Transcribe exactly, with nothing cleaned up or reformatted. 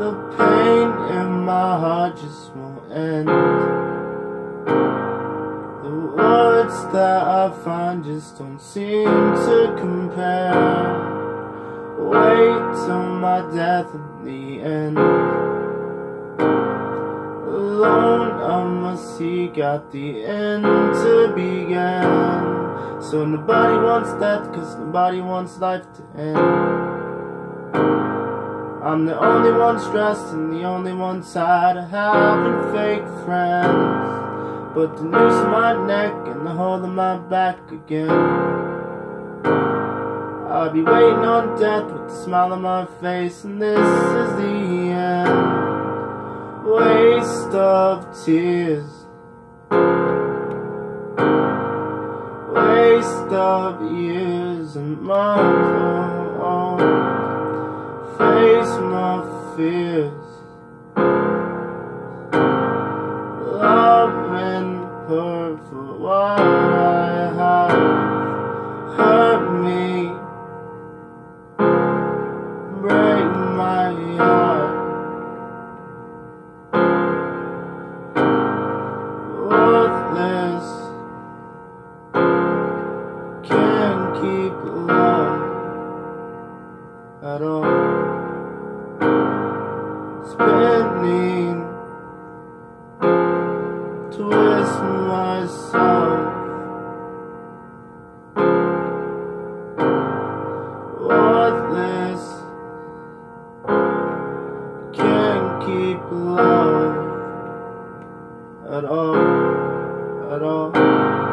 The pain in my heart just won't end. The words that I find just don't seem to compare. Wait till my death in the end. Alone on my sea, got the end to begin. So nobody wants death, cause nobody wants life to end. I'm the only one stressed and the only one tired of having fake friends. But the noose in my neck and the hole in my back again. I'll be waiting on death with a smile on my face, and this is the end. Waste of tears, waste of years and months. Oh, face my fears, loving her for what I have. Hurt me, break my heart. Worthless, can't keep love at all. Spinning, twist myself. Worthless, can't keep love at all, at all.